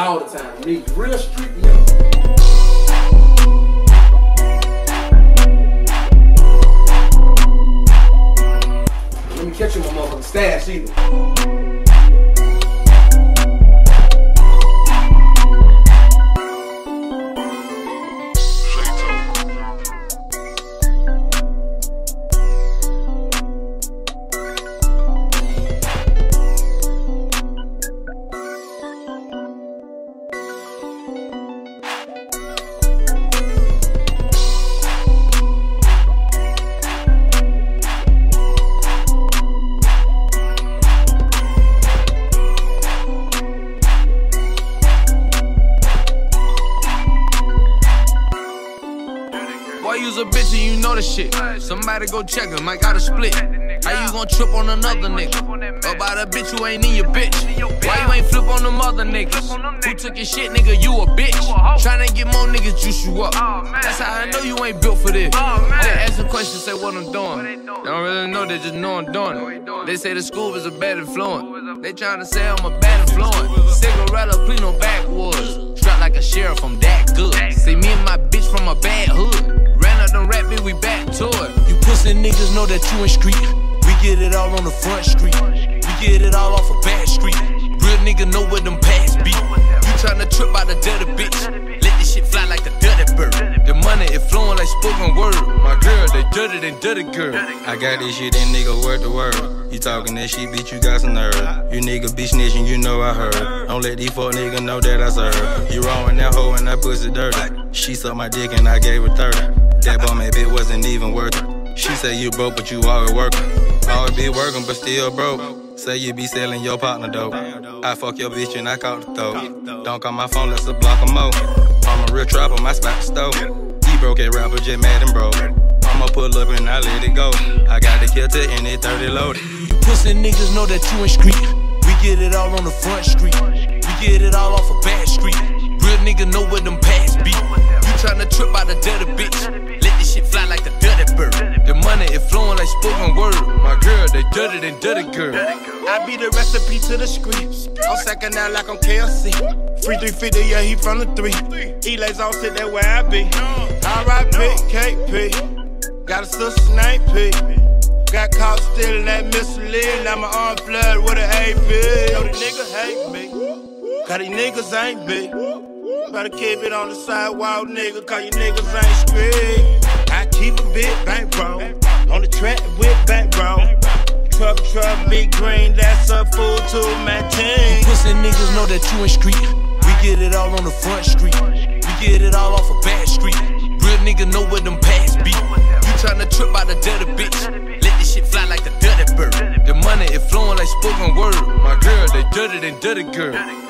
all the time. Me, real street nigga. Let me catch you my motherfucking stash either. Boy, you's a bitch and you know the shit. Somebody go check him, I got a split. How you gon' trip on another nigga? About a bitch who ain't in your bitch. Why you ain't flip on them other niggas? Who took your shit, nigga? You a bitch. Tryna get more niggas juice you up. That's how I know you ain't built for this. They ask a question, say what I'm doing. They don't really know, they just know I'm doing it. They say the school is a bad influence. They tryna say I'm a bad influence. Cigaretta, please no backwoods. Strapped like a sheriff, I'm that good. See me and my bitch from a bad hood. Ran up them rap, bitch, we back to it. You pussy niggas know that you in street. We get it all on the front street. We get it all off a back street. Real nigga know where them pads be. You tryna trip out the dirty bitch. Let this shit fly like the dirty bird. The money, it flowing like spoken word. My girl, they dirty than dirty girl. I got this shit, and nigga word to word. You talking that shit, bitch, you got some nerve. You nigga be snitching, you know I heard. Don't let these fuck niggas know that I serve. You wrong in that hoe and that pussy dirty. She sucked my dick and I gave her 30. That bum ass bitch wasn't even worth it. She say you broke, but you always working. Always be working, but still broke. Say you be selling your partner dope. I fuck your bitch and I caught the throat. Don't call my phone, let's block a mo. I'm a real trapper, my spot the stove. He broke a rapper, just mad and broke. I'ma pull up and I let it go. I got the kill to and it 30 loaded. You pussy niggas know that you in street. We get it all on the front street. We get it all off a back street. Real nigga know where them pads be. You tryna trip out the dirty bitch. Let this shit fly like the dirty bird. The money, it flowing like spoken word. My girl, they dirty than dirty girl. I be the recipe to the street. I'm sacking out like I'm KLC. Free 350, yeah, he from the 3. Elays on sit there where I be. R.I.P. KP. Got a sister named P. Got caught stealing that Michelin. Now my arm flooded with an AP. Know the nigga hate me. Cause these niggas ain't big. Better keep it on the sidewalk, nigga, cause you niggas ain't street. I keep a big bankroll. On the track with bankroll. Truck, big green, that's a fool to my team. Pussy niggas know that you in street. We get it all on the front street. We get it all off a back street. Real nigga know where them pads be. You tryna trip out the dirty bitch. Let this shit fly like the dirty bird. The money, it flowing like spoken word. My girl, they dirty than dirty girl.